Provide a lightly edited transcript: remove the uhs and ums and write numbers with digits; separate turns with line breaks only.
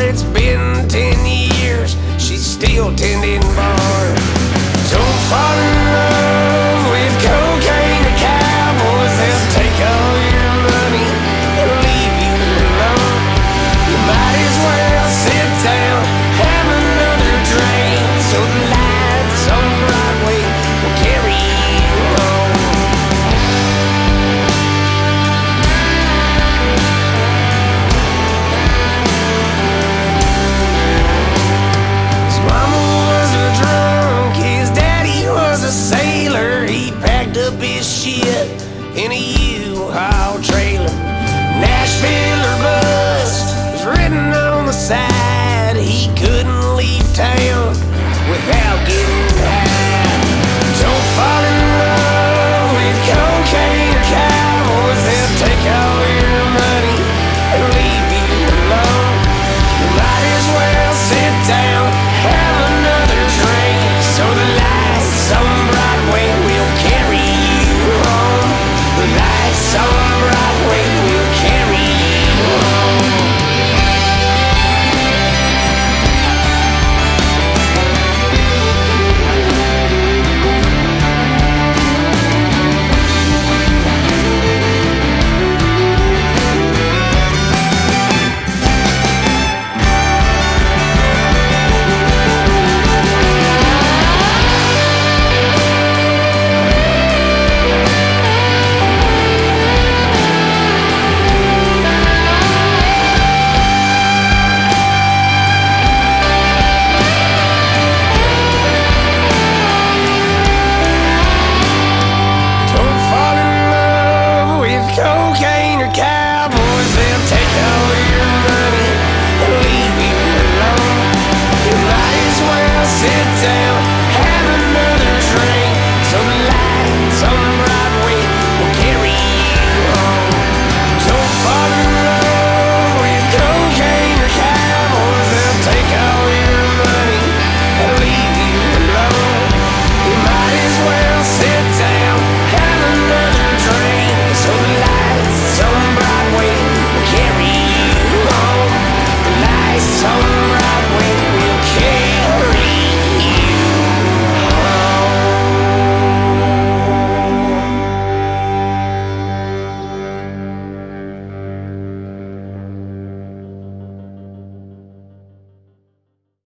it's been 10 years, she's still tending bar. Don't fall in love with cocaine or cowboys. They'll take all your money and leave you alone. You might as well sit down, have another drink, so the lights on Broadway will carry you home. His mama was a drunk, his daddy was a sailor. He packed up his shit in a U-Haul trailer. Nashville or bust was written on the side. He couldn't leave town without getting